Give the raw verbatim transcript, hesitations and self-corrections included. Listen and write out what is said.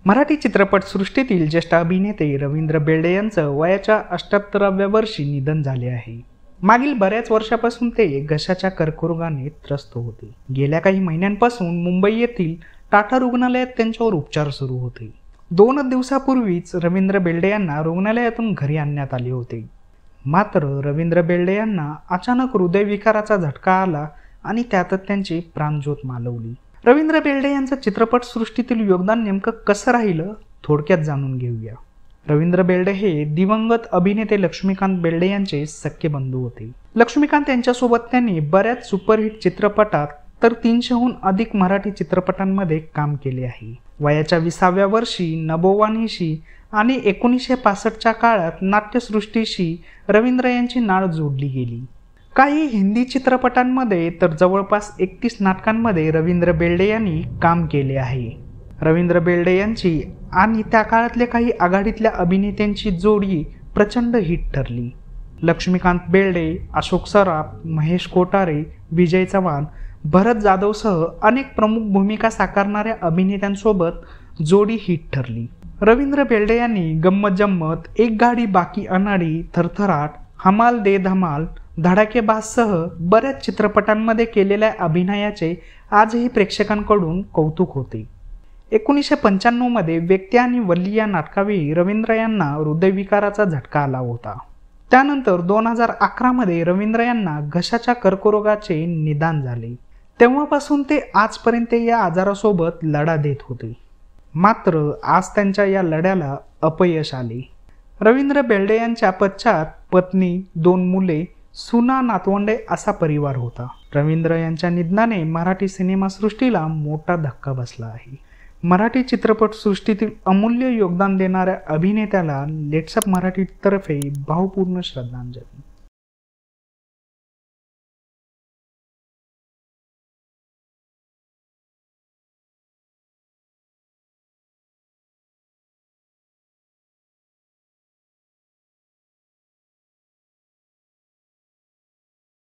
मराठी चित्रपटसृष्टीतील ज्येष्ठ अभिनेते रवींद्र बेर्डे यांचं वयाच्या अठ्ठ्याहत्तराव्या वर्षी निधन झाले आहे। मागील बऱ्याच वर्षापासून ते घशाच्या कर्करोगाने त्रस्त होते। गेल्या काही महिन्यांपासून मुंबई येथील टाटा रुग्णालयात त्यांच्यावर उपचार सुरू होते। दोन दिवसापूर्वीच रवींद्र बेर्डे यांना रुग्णालयातून घरी आणण्यात आले होते। मात्र रवींद्र बेर्डे यांना अचानक हृदयविकाराचा झटका आला आणि त्यातच त्यांची प्राणज्योत मालवली। रवींद्र बेर्डे यांचं चित्रपटसृष्टीतील योगदान नेमकं कसं राहिलं थोडक्यात जाणून घेऊया। रवींद्र बेर्डे हे दिवंगत अभिनेते लक्ष्मीकांत बेर्डे यांचे सख्खे बंधू होते। लक्ष्मीकांत यांच्यासोबत त्यांनी बऱ्याच सुपरहिट चित्रपटात तर तीनशेहून अधिक मराठी चित्रपटांमध्ये काम केले आहे। वयाच्या विसाव्या वर्षी नभोवाणीशी आणि एकोणीसशे पासष्टच्या काळात नाट्यसृष्टीशी रवींद्र यांची नाळ जोडली गेली। काही हिंदी चित्रपटांमध्ये तर जवळपास एकतीस नाटकांमध्ये रवींद्र बेर्डे यांनी काम केले आहे। रवींद्र बेर्डे यांची आणि त्या काळातल्या काही आघाडीतल्या अभिनेत्यांची जोडी प्रचंड हिट ठरली। लक्ष्मीकांत बेर्डे, अशोक सराफ, महेश कोठारे, विजय चव्हाण, भरत जाधवसह अनेक प्रमुख भूमिका साकारणाऱ्या अभिनेत्यांसोबत जोडी हिट ठरली। रवींद्र बेर्डे यांनी गम्मत जम्मत, एक गाडी बाकी अनाडी, थरथराट, हमाल दे धमाल, धडाकेबाजसह बऱ्याच चित्रपटांमध्ये केलेल्या अभिनयाचे आजही प्रेक्षकांकडून कौतुक होते। एकोणीसशे पंच्याण्णव मध्ये व्यक्ती आणि वल्ली या नाटकावेळी रवींद्र यांना हृदयविकाराचा झटका आला होता। त्यानंतर दोन हजार अकरा मध्ये रवींद्र यांना घशाच्या कर्करोगाचे निदान झाले। तेव्हापासून ते आजपर्यंत या आजारासोबत लढा देत होते। मात्र आज त्यांच्या या लढ्याला अपयश आले। रवींद्र बेर्डे यांच्या पश्चात पत्नी, दोन मुले, सुना, नातवंडे असा परिवार होता। रवींद्र यांच्या निधनाने मराठी सिनेमासृष्टीला मोठा धक्का बसला आहे। मराठी चित्रपटसृष्टीतील अमूल्य योगदान देणाऱ्या अभिनेत्याला लेट्सअप मराठी तर्फे भावपूर्ण श्रद्धांजली।